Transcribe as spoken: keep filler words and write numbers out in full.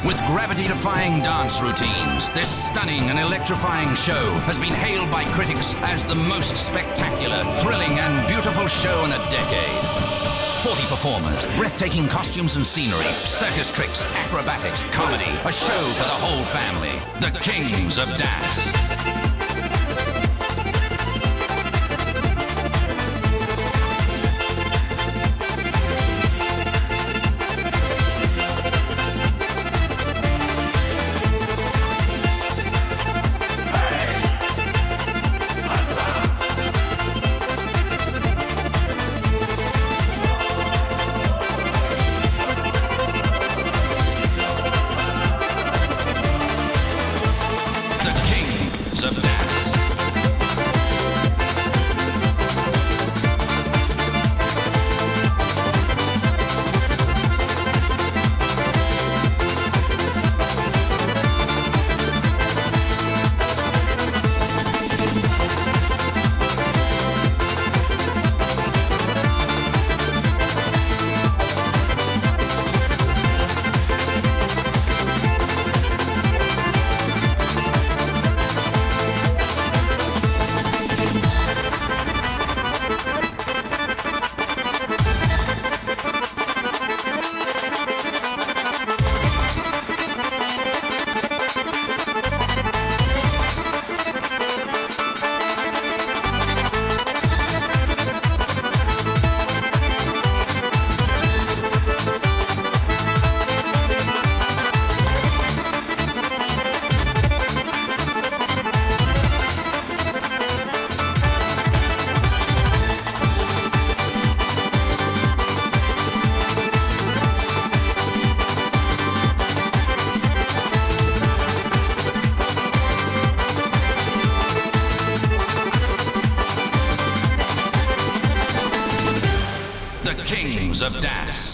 With gravity-defying dance routines, this stunning and electrifying show has been hailed by critics as the most spectacular, thrilling and beautiful show in a decade. forty performers, breathtaking costumes and scenery, circus tricks, acrobatics, comedy, a show for the whole family. The Kings of Dance. The Kings of Dance.